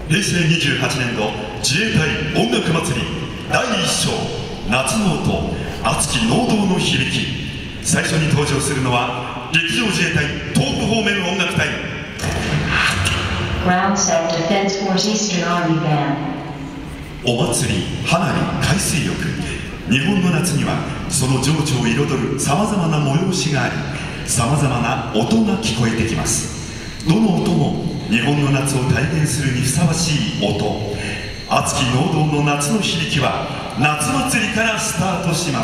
平成28年度自衛隊音楽祭り第1章夏の音熱き農道の響き。最初に登場するのは陸上自衛隊東部方面音楽隊。 Ground Set Defense Force Eastern Army Band。 お祭り、花火、海水浴、日本の夏にはその情緒を彩るさまざまな催しがあり、さまざまな音が聞こえてきます。どの音も日本の夏を体現するにふさわしい音。熱き農道の夏の響きは夏祭りからスタートします。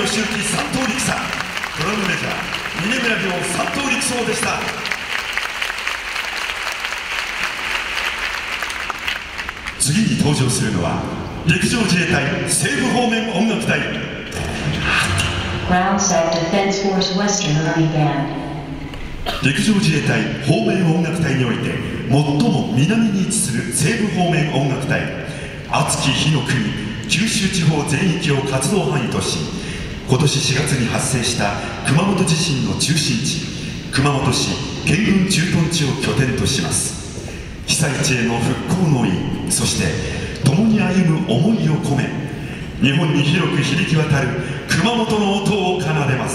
義行3等陸佐、ドラムメジャー峰村亮3等陸曹でした。次に登場するのは陸上自衛隊西部方面音楽隊。 Ground Set Defense Force Western Army Band. 陸上自衛隊方面音楽隊において最も南に位置する西部方面音楽隊、熱き火の国九州地方全域を活動範囲とし、今年4月に発生した熊本地震の中心地熊本市健軍駐屯地を拠点とします。被災地への復興の意、そして共に歩む思いを込め、日本に広く響き渡る熊本の音を奏でます。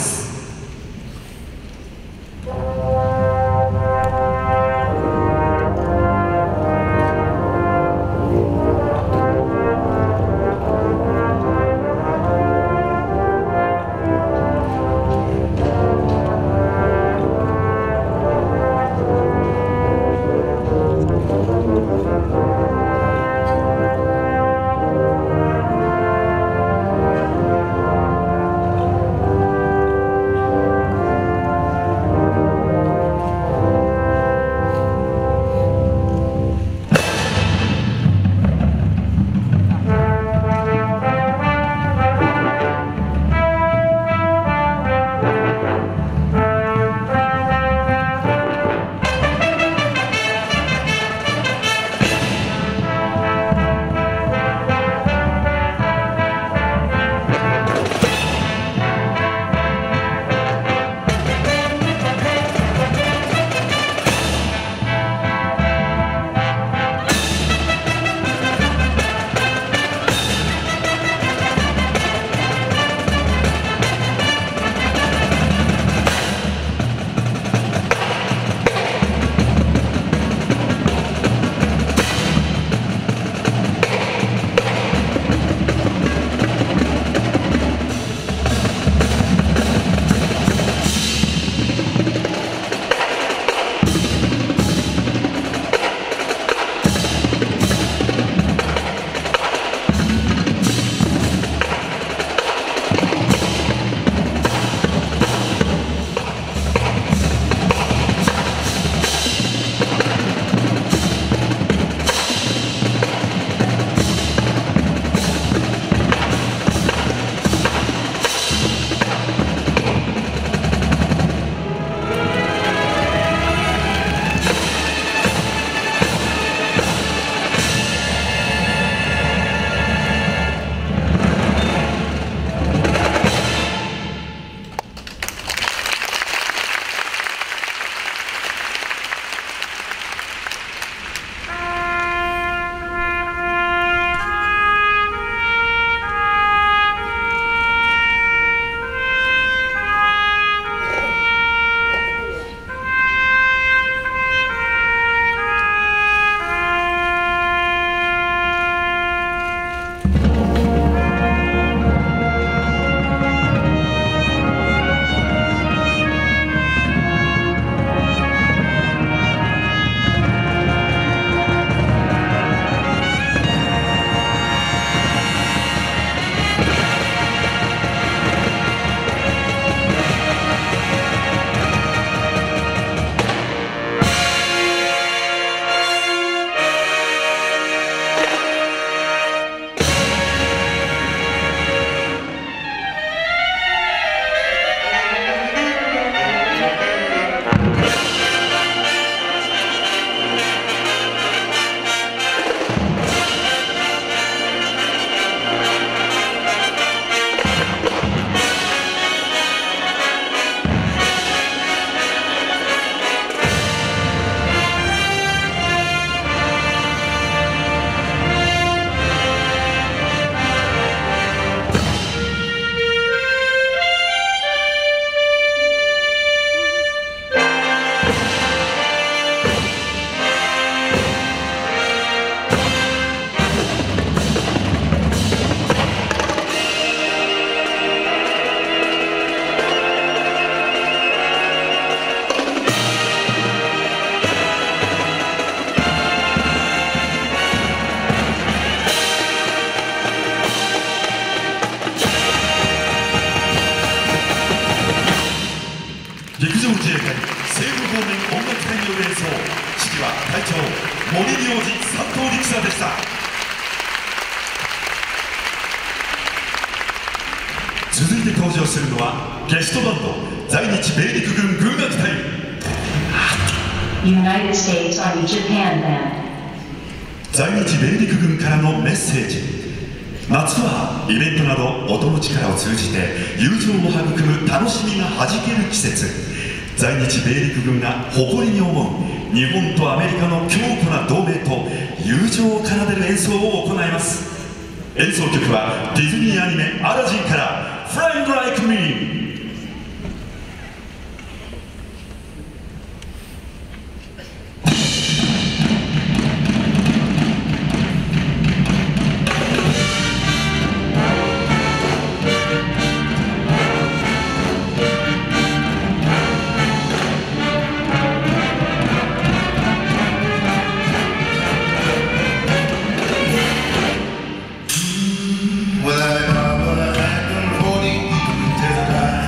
藤陸さんでした。続いて登場するのはゲストバンド在日米陸軍軍楽隊 United States Army Japan Band. 在日米陸軍からのメッセージ。夏はイベントなど音の力を通じて友情を育む楽しみがはじける季節。在日米陸軍が誇りに思う日本とアメリカの強固な同盟と友情を奏でる演奏を行います。演奏曲はディズニーアニメ「アラジン」から「Flying Like Me」。 Well, I remember back in 40, there's a guy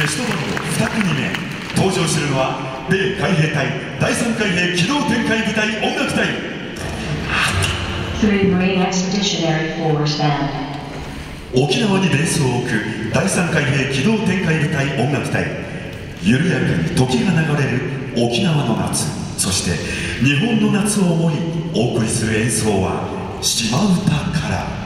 ゲストバンド2組目、登場するのは米海兵隊第3海兵機動展開部隊音楽隊。 3 Marine Expeditionary Force Band. 沖縄にベースを置く第3海兵機動展開部隊音楽隊。緩やかに時が流れる沖縄の夏、そして日本の夏を思いお送りする演奏は島唄から。